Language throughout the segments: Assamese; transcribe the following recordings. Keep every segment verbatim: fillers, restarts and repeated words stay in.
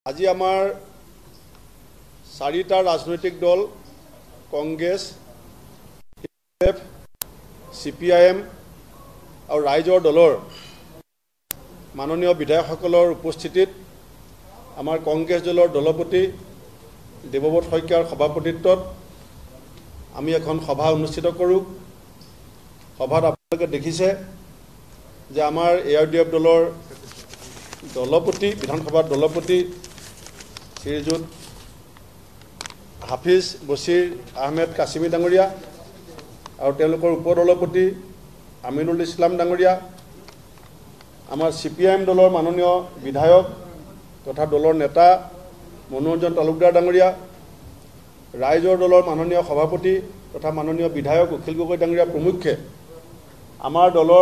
আজি আমাৰ চাৰিটা ৰাজনৈতিক দল Congress C P I M আৰু ৰাইজৰ দলৰ মাননীয় বিধায়কসকলৰ উপস্থিতিত আমাৰ কংগ্ৰেছ দলৰ দলপতি দেৱব্ৰত শইকীয়াৰ সভাপতিত্বত আমি এখন সভা অনুষ্ঠিত কৰোঁ। সভাত আপোনালোকে দেখিছে যে আমাৰ এ আৰ ডি এফ দলৰ দলপতি বিধানসভাৰ দলপতি শ্ৰীযুত হাফিজ বছিৰ আহমেদ কাছিমি ডাঙৰীয়া আৰু তেওঁলোকৰ উপদলপতি আমিনুল ইছলাম ডাঙৰীয়া, আমাৰ চি পি আই এম দলৰ মাননীয় বিধায়ক তথা দলৰ নেতা মনোৰঞ্জন তালুকদাৰ ডাঙৰীয়া, ৰাইজৰ দলৰ মাননীয় সভাপতি তথা মাননীয় বিধায়ক অখিল গগৈ ডাঙৰীয়া প্ৰমুখ্যে আমাৰ দলৰ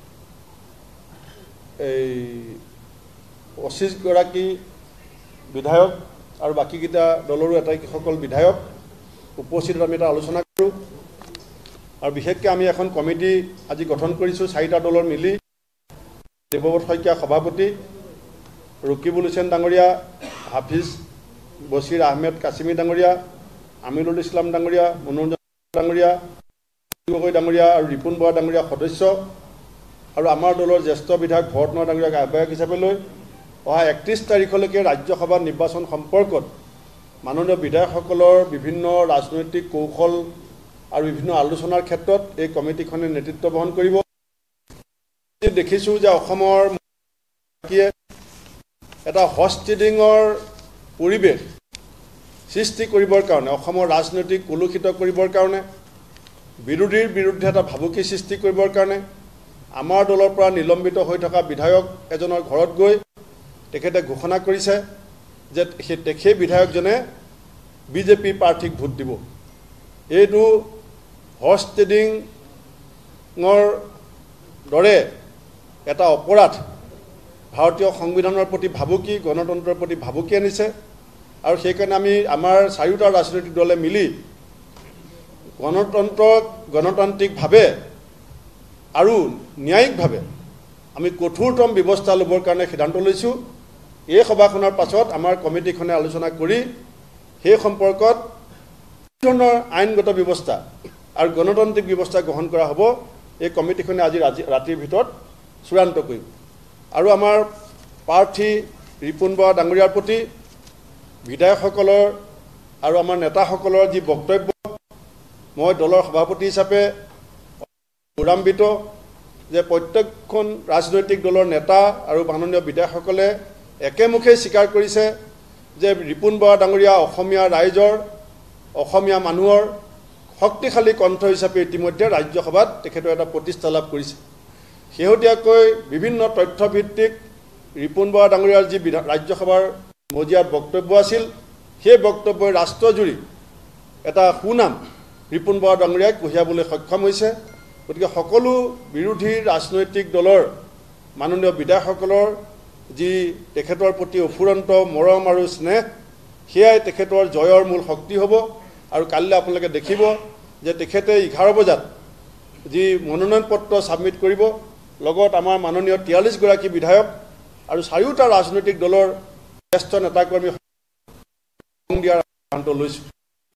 এই পঁচিছগৰাকী বিধায়ক আৰু বাকীকেইটা দলৰো এটাইসকল বিধায়ক উপস্থিত আমি এটা আলোচনা কৰোঁ। আৰু বিশেষকৈ আমি এখন কমিটি আজি গঠন কৰিছোঁ চাৰিটা দলৰ মিলি। দেৱব্ৰত শইকীয়া সভাপতি, ৰকিবুল হুছেইন ডাঙৰীয়া, হাফিজ বছিৰ আহমেদ কাছিমি ডাঙৰীয়া, আমিনুল ইছলাম ডাঙৰীয়া, মনোৰঞ্জন ডাঙৰীয়া, গগৈ ডাঙৰীয়া আৰু ৰিপুণ বৰা ডাঙৰীয়া সদস্য আৰু আমাৰ দলৰ জ্যেষ্ঠ বিধায়ক ভৰতনাথ ডাঙৰীয়াক আহ্বায়ক হিচাপে লৈ অহা একত্ৰিছ তাৰিখলৈকে ৰাজ্যসভা নিৰ্বাচন সম্পৰ্কত মাননীয় বিধায়কসকলৰ বিভিন্ন ৰাজনৈতিক কৌশল আৰু বিভিন্ন আলোচনাৰ ক্ষেত্ৰত এই কমিটিখনে নেতৃত্ব বহন কৰিব। দেখিছোঁ যে অসমৰ এটা হৰ্চ ট্ৰেডিঙৰ পৰিৱেশ সৃষ্টি কৰিবৰ কাৰণে, অসমৰ ৰাজনৈতিক কলুষিত কৰিবৰ কাৰণে, বিৰোধীৰ বিৰুদ্ধে এটা ভাবুকি সৃষ্টি কৰিবৰ কাৰণে আমাৰ দলৰ পৰা নিলম্বিত হৈ থকা বিধায়ক এজনৰ ঘৰত গৈ তেখেতে ঘোষণা কৰিছে যে সেই বিধায়কজনে বিজেপি প্ৰাৰ্থীক ভোট দিব। এইটো হৰ্চ ট্ৰেডিঙৰ দৰে এটা অপৰাধ ভাৰতীয় সংবিধানৰ প্ৰতি ভাবুকি, গণতন্ত্ৰৰ প্ৰতি ভাবুকি আনিছে। আৰু সেইকাৰণে আমি আমাৰ চাৰিওটা ৰাজনৈতিক দলে মিলি গণতন্ত্ৰক গণতান্ত্ৰিকভাৱে আৰু ন্যায়িকভাৱে আমি কঠোৰতম ব্যৱস্থা ল'বৰ কাৰণে সিদ্ধান্ত লৈছোঁ। এই সভাখনৰ পাছত আমাৰ কমিটিখনে আলোচনা কৰি সেই সম্পৰ্কত কি ধৰণৰ আইনগত ব্যৱস্থা আৰু গণতান্ত্ৰিক ব্যৱস্থা গ্ৰহণ কৰা হ'ব এই কমিটিখনে আজি ৰাতিৰ ভিতৰত চূড়ান্ত কৰিব। আৰু আমাৰ প্ৰাৰ্থী ৰিপুণ বৰা ডাঙৰীয়াৰ প্ৰতি বিধায়কসকলৰ আৰু আমাৰ নেতাসকলৰ যি বক্তব্য, মই দলৰ সভাপতি হিচাপে গৌৰৱান্বিত যে প্ৰত্যেকখন ৰাজনৈতিক দলৰ নেতা আৰু মাননীয় বিধায়কসকলে একেমুখে স্বীকাৰ কৰিছে যে ৰিপুণ বৰা ডাঙৰীয়া অসমীয়া ৰাইজৰ, অসমীয়া মানুহৰ শক্তিশালী কণ্ঠ হিচাপে ইতিমধ্যে ৰাজ্যসভাত তেখেতৰ এটা প্ৰতিষ্ঠা লাভ কৰিছে। শেহতীয়াকৈ বিভিন্ন তথ্যভিত্তিক ৰিপুণ বৰা ডাঙৰীয়াৰ যি ৰাজ্যসভাৰ মজিয়াত বক্তব্য আছিল, সেই বক্তব্যই ৰাষ্ট্ৰজুৰি এটা সুনাম ৰিপুণ বৰা ডাঙৰীয়াই কঢ়িয়াবলৈ সক্ষম হৈছে। গতিকে সকলো বিৰোধী ৰাজনৈতিক দলৰ মাননীয় বিধায়কসকলৰ যি তেখেতৰ প্ৰতি অফুৰন্ত মৰম আৰু স্নেহ, সেয়াই তেখেতৰ জয়ৰ মূল শক্তি হ'ব। আৰু কাইলৈ আপোনালোকে দেখিব যে তেখেতে এঘাৰ বজাত যি মনোনয়ন পত্ৰ ছাবমিট কৰিব, লগত আমাৰ মাননীয় তিয়াল্লিছগৰাকী বিধায়ক আৰু চাৰিওটা ৰাজনৈতিক দলৰ জ্যেষ্ঠ নেতাকৰ্মী দিয়াৰ সিদ্ধান্ত লৈছোঁ।